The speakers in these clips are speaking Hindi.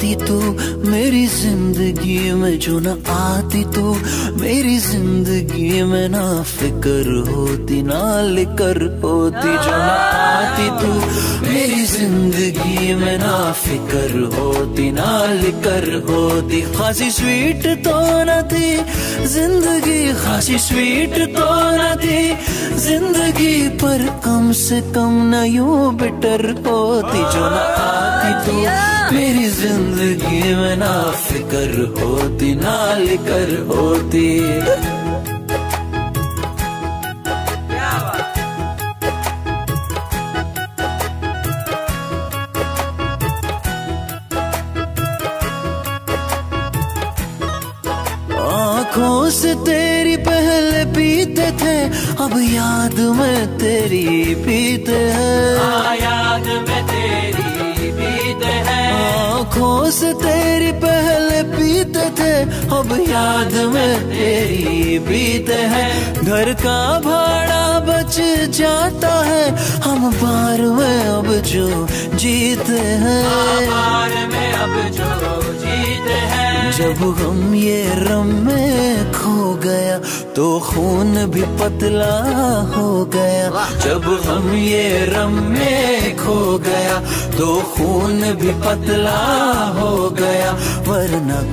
आती तू मेरी जिंदगी में, जो ना आती तू मेरी जिंदगी में, ना फिक्र होती ना लिकर होती। जो ना आती तू मेरी जिंदगी में, ना फिक्र होती ना लिकर होती। खासी स्वीट तो न थी जिंदगी, खासी स्वीट तो न थी जिंदगी, पर कम से कम न यूं बिटर होती। जो ना आती तू मेरी जिंदगी में, ना फिक्र होती ना लिकर होती। आँखों से तेरी पहले पीते थे, अब याद में तेरी पीते हैं। याद में तेरी पीते हैं। आँखों से तेरी पहले पीते थे, अब याद में तेरी पीते हैं। घर का भाड़ा बच जाता है, हम बार में अब जो जीते हैं। बार में अब जो जीते हैं। जब हम ये रम में खो गया तो खून भी पतला हो गया। जब हम ये रम में खो गया तो खून भी पतला हो गया। वरना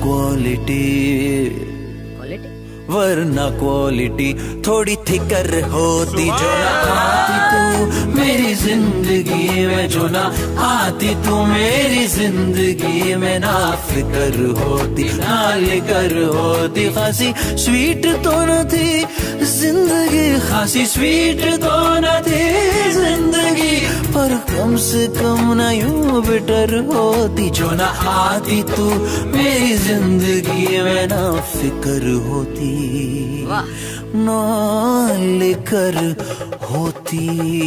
क्वालिटी थोड़ी थिकर होती। जो ना आती तू मेरी जिंदगी में, जो ना आती तू मेरी जिंदगी में, ना फिक्र होती ना लिकर होती। खासी स्वीट तो न थी जिंदगी, खासी स्वीट तो न थी जिंदगी, पर कम से कम ना यूं बिटर होती। जो ना आती तू मेरी जिंदगी में, ना फिक्र होती ना लेकर होती।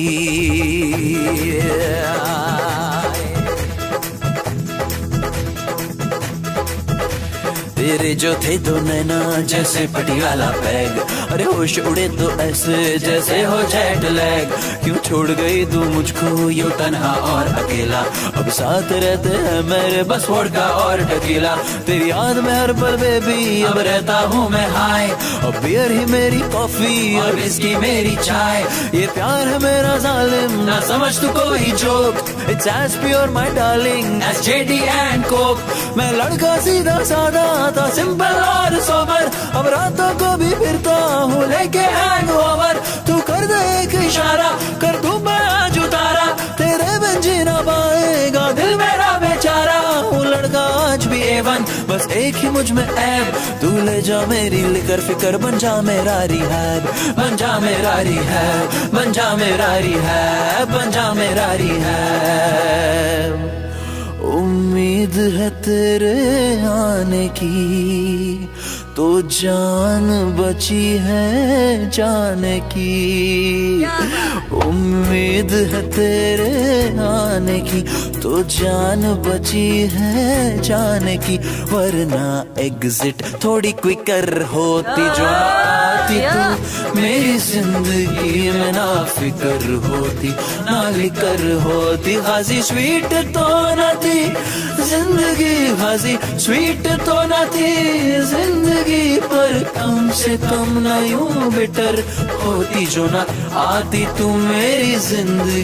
तेरे जो थे दो नैना जैसे पटियाला बैग, अरे होश उड़े तो ऐसे जैसे हो जेट लैग। क्यों छोड़ गई तू मुझको यूं तन्हा और अकेला, अब साथ रहते हैं मेरे बस वोडका और टकीला। तेरी याद में हर पल बेबी अब रहता हूँ मैं हाय, अब बियर ही मेरी कॉफी और विस्की मेरी चाय। ये प्यार है मेरा जालिम ना समझ तू कोई joke, it's as pure my darling as JD and Coke. मैं लड़का सीधा साधा था, सिंपल और सोबर, अब रातों को भी फिरता हूँ लेके हैंगओवर। तू कर दे एक इशारा, कर दूं मैं आज उतारा, तेरे बिन जी ना पाएगा दिल मेरा बेचारा। हूँ लड़का आज भी A1, बस एक ही मुझ में ऐब, तू ले जा मेरी लिकर फिकर, बन जा मेरा रिहैब, बन जा मेरा रिहैब, बन जा मेरा रिहैब, बन जा मेरा रिहैब। उम्मीद है तेरे आने की तो जान बची है जाने की। उम्मीद है तेरे आने की तो जान बची है जाने की, वरना एग्जिट थोड़ी क्विकर होती। जो ना आती तू मेरी जिंदगी में, ना फिक्र होती ना लिकर होती। खासी स्वीट तो न थी जिंदगी, खासी स्वीट तो न थी जिंदगी, पर कम से कम ना यूं बिटर होती। जो ना आती तू मेरी जिंदगी